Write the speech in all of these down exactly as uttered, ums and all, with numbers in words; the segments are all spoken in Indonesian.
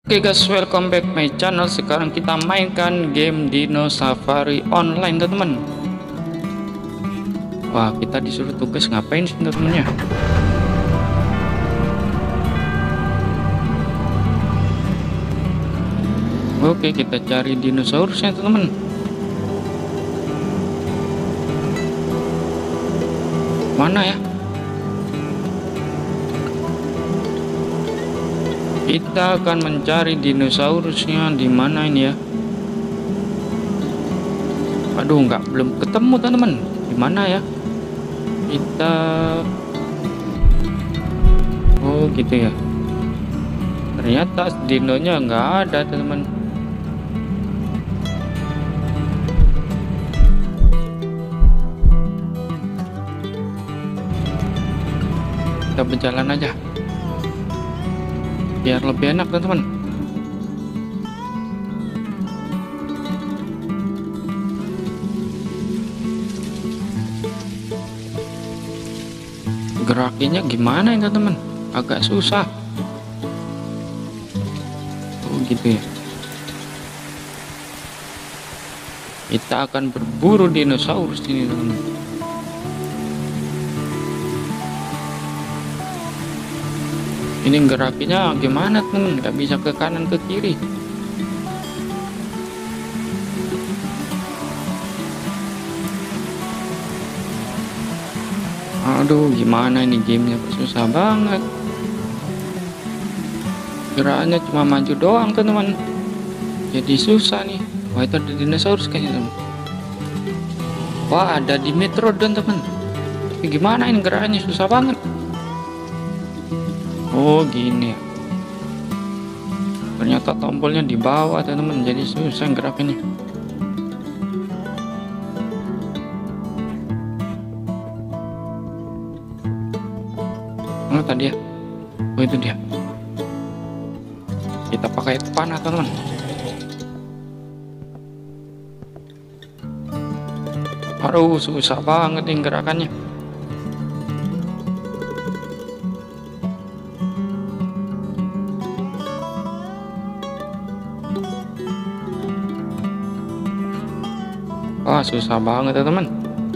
Oke guys, welcome back my channel. Sekarang kita mainkan game Dino Safari online teman-teman. Wah, kita disuruh tugas ngapain sih teman-teman ya? Oke, kita cari dinosaurusnya teman-teman. Mana ya? Kita akan mencari dinosaurusnya di mana ini ya? Aduh, nggak belum ketemu teman-teman. Di mana ya? Kita Oh gitu ya. Ternyata dinonya nggak ada teman-teman. Kita berjalan aja biar lebih enak teman-teman. Gerakinya gimana ya teman-teman? Agak susah. Oh gitu ya. Kita akan berburu dinosaurus ini teman-teman. Ini gerakinya gimana teman? Nggak bisa ke kanan ke kiri. Aduh, gimana ini gamenya? Susah banget. Gerakannya cuma maju doang teman-teman. Jadi susah nih. Wah, itu ada dinosaurus kayaknya teman. Wah, ada Dimetrodon teman. Tapi gimana ini gerakannya? Susah banget. Oh gini ya. Ternyata tombolnya di bawah teman-teman, jadi susah gerakannya. Oh tadi ya. Oh itu dia. Kita pakai panah teman-teman. Aduh, susah banget nih gerakannya. Wah, susah banget ya teman.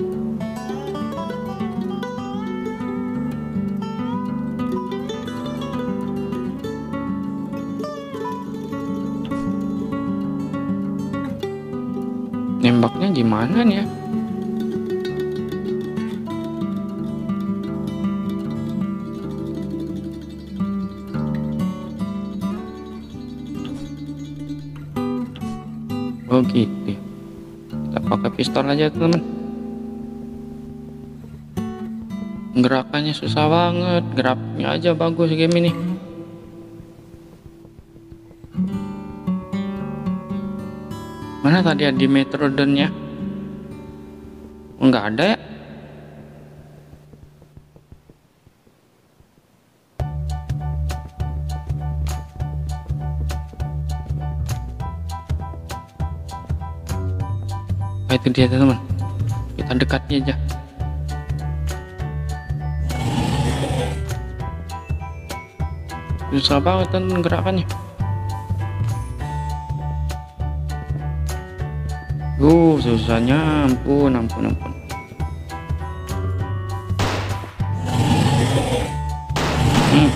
Nembaknya gimana nih ya? Oh gitu. Kita pakai pistol aja teman. Gerakannya susah banget. Geraknya aja bagus game ini. Mana tadi ya Dimetrodonnya? Enggak ada ya? Nah, itu dia teman, kita dekati aja. Susah banget teman gerakannya. Uh susahnya ampun ampun ampun. Hmm.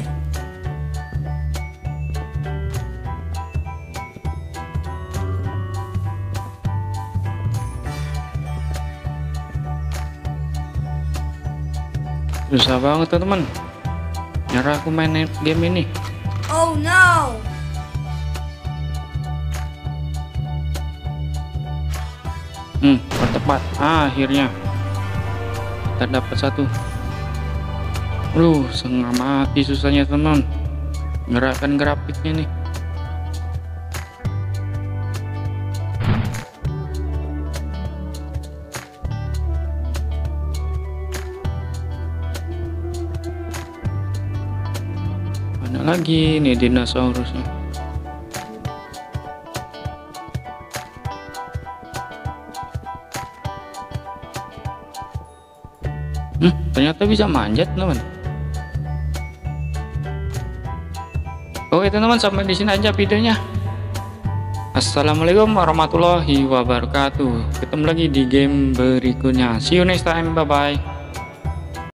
Susah banget teman-teman. Nyerah aku main game ini. Oh no. Hmm, tepat. Ah, akhirnya kita dapat satu. Aduh, setengah mati susahnya teman. Gerakan grafiknya nih. Lagi nih dinosaurusnya. Hmm, ternyata bisa manjat teman. Oh Oke teman-teman, sampai di sini aja videonya. Assalamualaikum warahmatullahi wabarakatuh. Ketemu lagi di game berikutnya. See you next time. Bye bye.